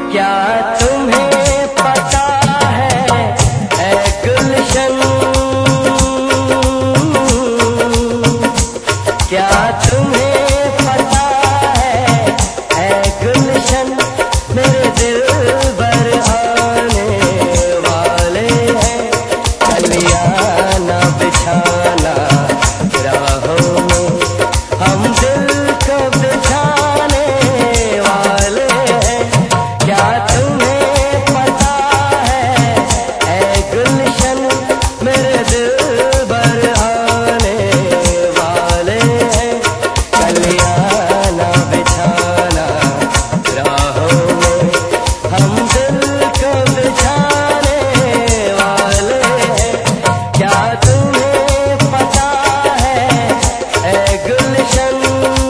क्या तुम्हें पता है ऐ गुलशन, क्या तुम्हें पता है ऐ गुलशन, मेरे दिल भर आने वाले हैं, कलियां न बिछाना राहों में, हम दिल को बिछाने वाले हैं। क्या तुम्हें पता है ऐ गुलशन, मेरे दिल भर आने वाले हैं, कलियां न बिछाना राहों में, हम दिल को बिछाने वाले हैं। क्या तुम्हें पता है ऐ गुलशन।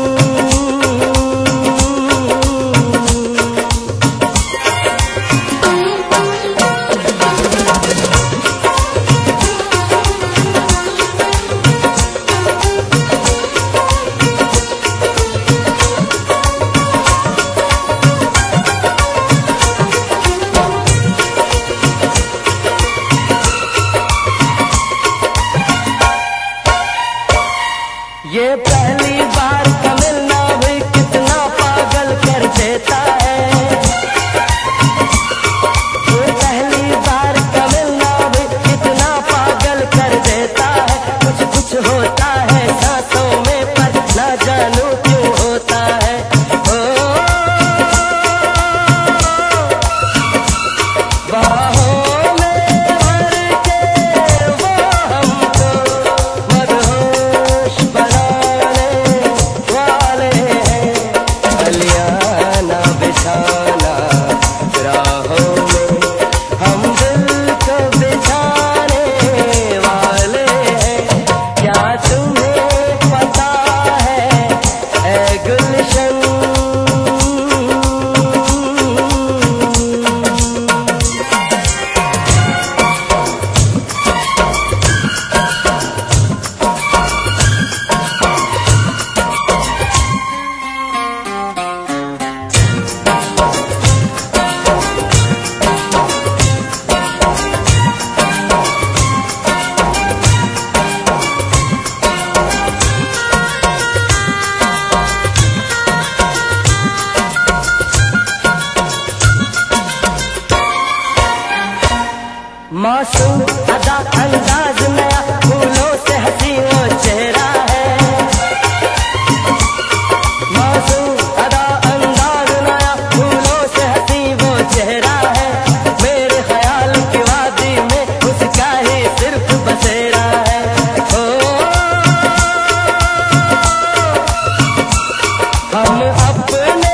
ये पहली बार का मिलना भी कितना पागल कर देता है, ये पहली बार का मिलना भी कितना पागल कर देता है। कुछ कुछ होता है सांसों में पर ना जानू क्यों होता है। बाहों में भर के वो हमको मदहोश बनाने वाले हैं, कलियां न बिछाना राहों में, हम दिल को बिछाने वाले हैं। क्या तुम्हें पता है ऐ गुलशन। मासूम अदा अंदाज नया, फूलों से हंसी वो चेहरा है, मासूम अदा अंदाज नया, फूलों से हंसी वो चेहरा है, मेरे ख्याल की वादी में उसका ही सिर्फ बसेरा है। हम अपने